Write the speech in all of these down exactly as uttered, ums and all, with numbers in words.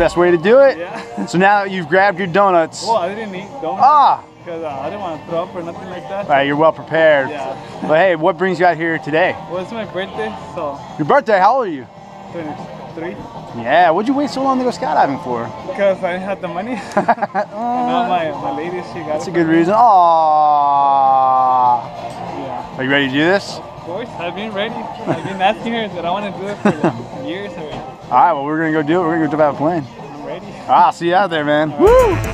best way to do it. Yeah. So now that you've grabbed your donuts. Well, I didn't eat donuts. Ah. Because uh, I didn't want to throw up or nothing like that. All right, you're well prepared. Yeah. But hey, what brings you out here today? Well, it's my birthday, so. Your birthday, how old are you? twenty-three. Yeah, what'd you wait so long to go skydiving for? Because I didn't have the money. And now my, my lady, she got That's it a good me. reason. Aww. Yeah. Are you ready to do this? Of course, I've been ready. I've been asking her that I want to do it for like years already. All right, well, we're going to go do it. We're going to go jump out of a plane. I'm ready. Ah, see you out there, man. All Woo! right.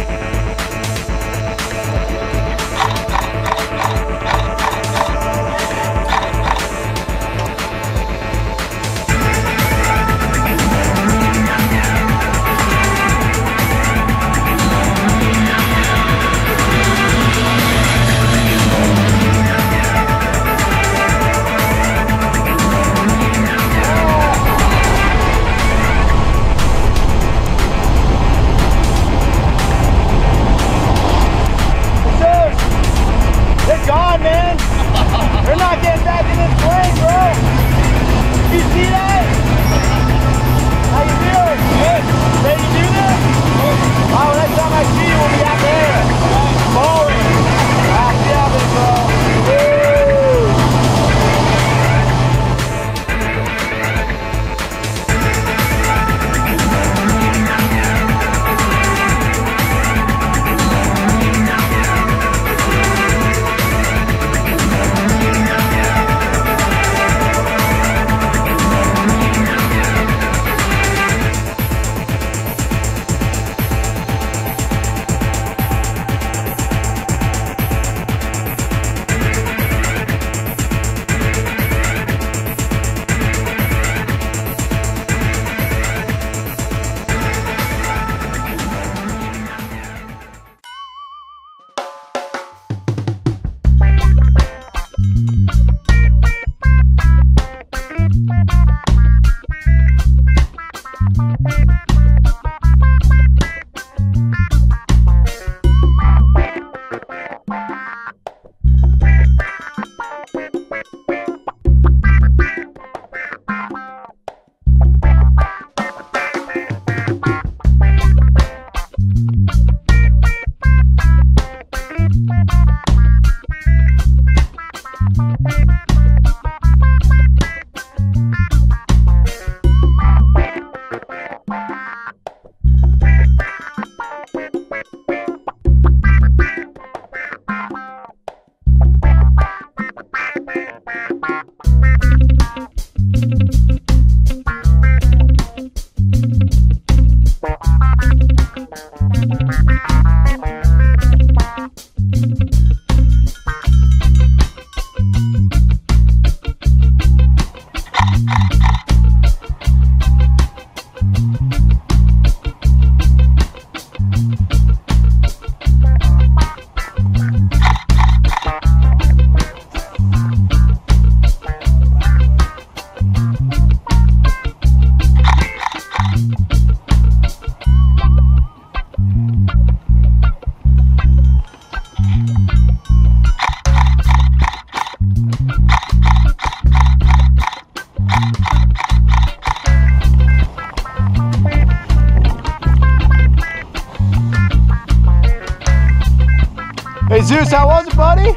Hey Zeus, how was it, buddy?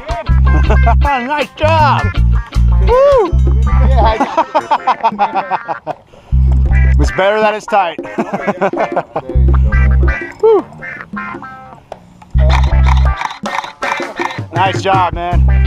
Nice job! Woo! It's better that it's tight. Woo. Nice job, man.